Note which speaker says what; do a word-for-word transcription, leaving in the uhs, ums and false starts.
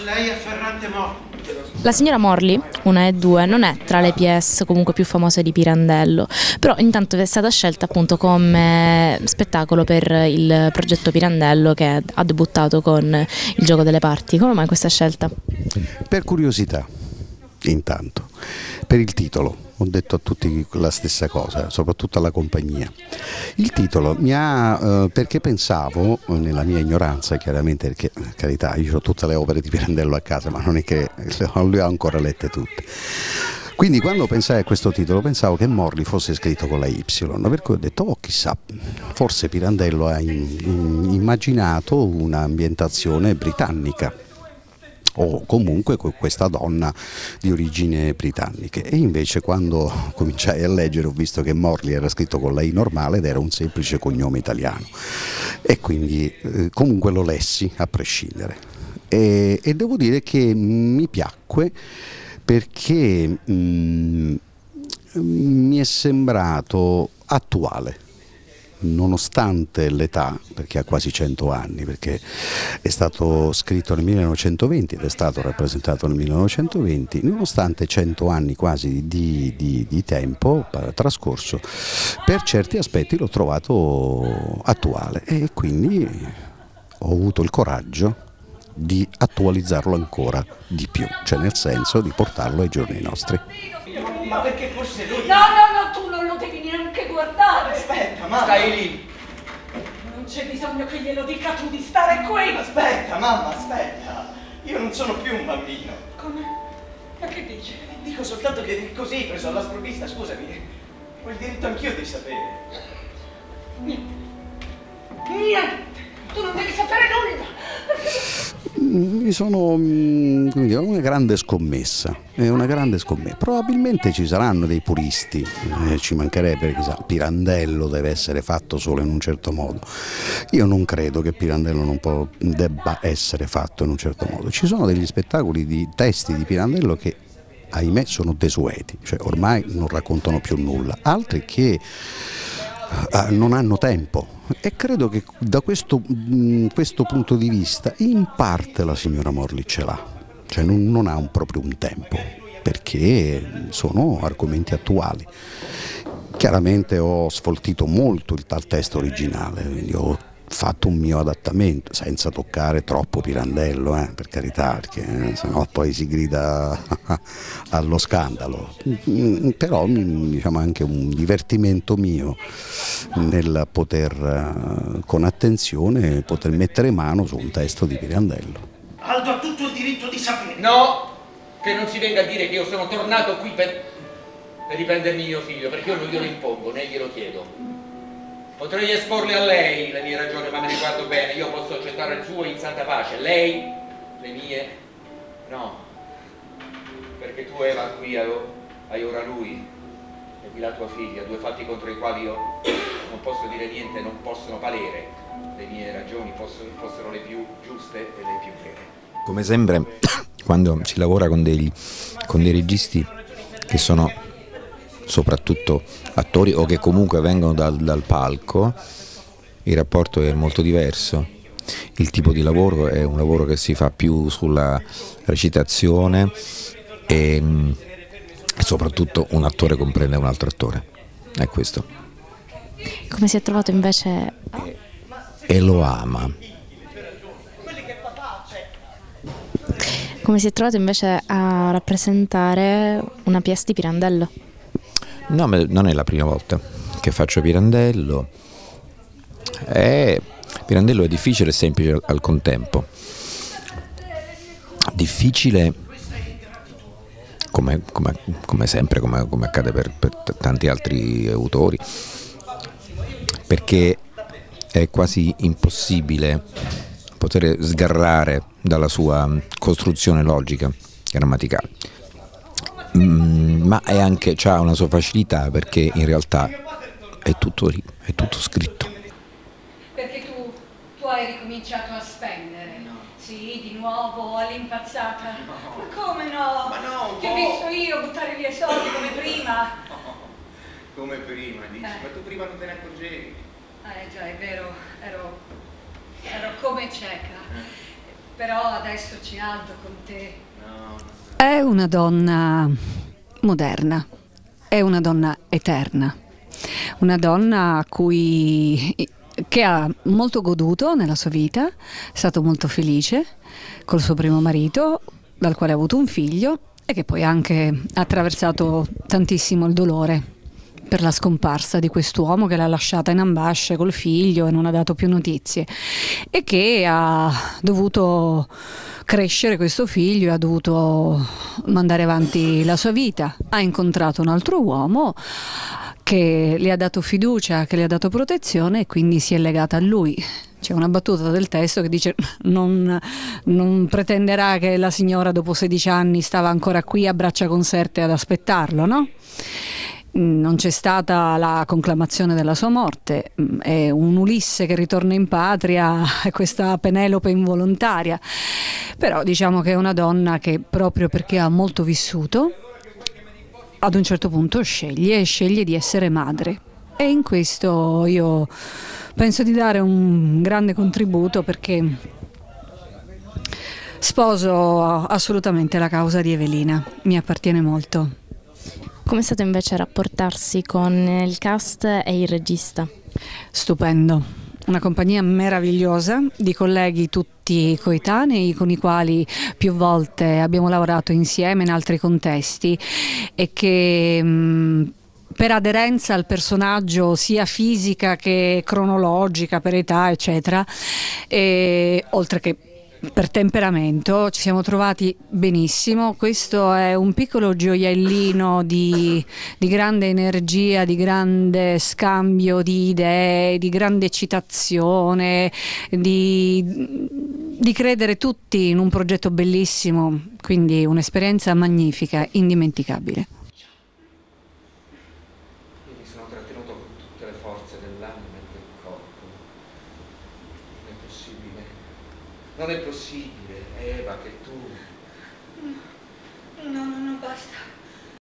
Speaker 1: lei è Ferrante Morli.
Speaker 2: La signora Morli, una e due, non è tra le P S comunque più famose di Pirandello, però intanto è stata scelta appunto come spettacolo per il progetto Pirandello che ha debuttato con il gioco delle parti. Come mai questa scelta?
Speaker 3: Per curiosità, intanto, per il titolo. Ho detto a tutti la stessa cosa, soprattutto alla compagnia. Il titolo mi ha, eh, perché pensavo, nella mia ignoranza chiaramente, perché carità, io ho tutte le opere di Pirandello a casa, ma non è che non le ho ancora lette tutte. Quindi quando pensai a questo titolo pensavo che Morli fosse scritto con la Y, per cui ho detto, oh chissà, forse Pirandello ha in, in, immaginato un'ambientazione britannica, o comunque con questa donna di origine britanniche, e invece quando cominciai a leggere ho visto che Morli era scritto con la I normale ed era un semplice cognome italiano, e quindi eh, comunque lo lessi a prescindere, e, e devo dire che mi piacque perché mh, mi è sembrato attuale, nonostante l'età, perché ha quasi cento anni, perché è stato scritto nel millenovecentoventi ed è stato rappresentato nel millenovecentoventi, nonostante cento anni quasi di, di, di tempo trascorso, per certi aspetti l'ho trovato attuale, e quindi ho avuto il coraggio di attualizzarlo ancora di più, cioè nel senso di portarlo ai giorni nostri.
Speaker 1: Ma perché forse lui...
Speaker 4: No, no, no, tu non lo devi neanche guardare.
Speaker 1: Aspetta, mamma.
Speaker 4: Stai lì. Non c'è bisogno che glielo dica tu di stare qui.
Speaker 1: Aspetta, mamma, aspetta. Io non sono più un bambino.
Speaker 4: Come? Ma che dici?
Speaker 1: Dico soltanto che così, preso alla sprovvista, scusami, ho il diritto anch'io di sapere.
Speaker 4: Niente. Niente. Tu non devi sapere nulla.
Speaker 3: Mi sono, come dire, una grande scommessa, è una grande scommessa. Probabilmente ci saranno dei puristi, eh, ci mancherebbe, chissà, Pirandello deve essere fatto solo in un certo modo. Io non credo che Pirandello non può, debba essere fatto in un certo modo. Ci sono degli spettacoli di testi di Pirandello che, ahimè, sono desueti, cioè ormai non raccontano più nulla, altri che Uh, non hanno tempo, e credo che da questo, mh, questo punto di vista in parte la signora Morli ce l'ha, cioè non, non ha un, proprio un tempo, perché sono argomenti attuali. Chiaramente ho sfoltito molto il tal testo originale, quindi ho fatto un mio adattamento senza toccare troppo Pirandello, eh, per carità, perché eh, sennò poi si grida allo scandalo, però diciamo anche un divertimento mio nel poter con attenzione poter mettere mano su un testo di Pirandello.
Speaker 1: Aldo ha tutto il diritto di sapere.
Speaker 5: No, che non si venga a dire che io sono tornato qui per, per riprendermi mio figlio, perché io non glielo impongo né glielo chiedo. Potrei esporle a lei le mie ragioni, ma me ne guardo bene, io posso accettare il suo in santa pace, lei, le mie, no, perché tu Eva qui hai ora lui e di là tua figlia, due fatti contro i quali io non posso dire niente, non possono valere, le mie ragioni fossero, fossero le più giuste e le più vere.
Speaker 6: Come sempre quando si lavora con dei, con dei registi che sono soprattutto attori o che comunque vengono dal, dal palco, il rapporto è molto diverso, il tipo di lavoro è un lavoro che si fa più sulla recitazione e, e soprattutto un attore comprende un altro attore, è questo.
Speaker 2: Come si è trovato invece?
Speaker 6: E lo ama.
Speaker 2: Come si è trovato invece a rappresentare una pièce di Pirandello?
Speaker 6: No, non è la prima volta che faccio Pirandello. È, Pirandello è difficile e semplice al contempo. Difficile, come, come, come sempre, come, come accade per, per tanti altri autori, perché è quasi impossibile poter sgarrare dalla sua costruzione logica, grammaticale. Mm, ma è anche, c'ha una sua facilità perché in realtà è tutto lì, è tutto scritto.
Speaker 4: Perché tu, tu hai ricominciato a spendere, no? Sì, di nuovo all'impazzata. No. Ma come no?
Speaker 1: Ma no,
Speaker 4: Ti ho visto io buttare via i soldi come prima.
Speaker 1: No, come prima, dici? Eh. Ma tu prima non te ne accorgevi.
Speaker 4: Eh già, è vero, ero, ero come cieca. però adesso c'è Aldo con te.
Speaker 7: È una donna moderna, è una donna eterna, una donna a cui, che ha molto goduto nella sua vita, è stato molto felice col suo primo marito, dal quale ha avuto un figlio, e che poi anche ha attraversato tantissimo il dolore per la scomparsa di quest'uomo che l'ha lasciata in ambasce col figlio e non ha dato più notizie, e che ha dovuto crescere questo figlio e ha dovuto mandare avanti la sua vita. Ha incontrato un altro uomo che le ha dato fiducia, che le ha dato protezione, e quindi si è legata a lui. C'è una battuta del testo che dice: non, non pretenderà che la signora dopo sedici anni stava ancora qui a braccia conserte ad aspettarlo, no? Non c'è stata la conclamazione della sua morte, è un Ulisse che ritorna in patria, è questa Penelope involontaria, però diciamo che è una donna che, proprio perché ha molto vissuto, ad un certo punto sceglie, sceglie di essere madre, e in questo io penso di dare un grande contributo, perché sposo assolutamente la causa di Evelina, mi appartiene molto.
Speaker 2: Come è stato invece rapportarsi con il cast e il regista?
Speaker 7: Stupendo, una compagnia meravigliosa di colleghi tutti coetanei con i quali più volte abbiamo lavorato insieme in altri contesti, e che mh, per aderenza al personaggio, sia fisica che cronologica, per età eccetera, e oltre che per temperamento, ci siamo trovati benissimo. Questo è un piccolo gioiellino di, di grande energia, di grande scambio di idee, di grande eccitazione, di, di credere tutti in un progetto bellissimo, quindi un'esperienza magnifica, indimenticabile.
Speaker 5: Io mi sono trattenuto con tutte le forze dell'anima e del corpo. Non è possibile. Non è possibile, Eva, che tu...
Speaker 4: No, no, no, basta.